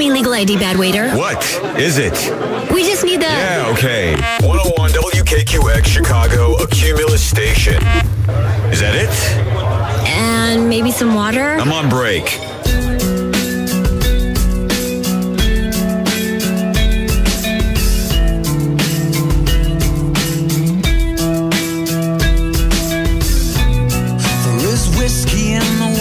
me legal ID, bad waiter. What is it? We just need the... Yeah, okay. 101 WKQX Chicago, a Cumulus station. Is that it? And maybe some water? I'm on break. There is whiskey in the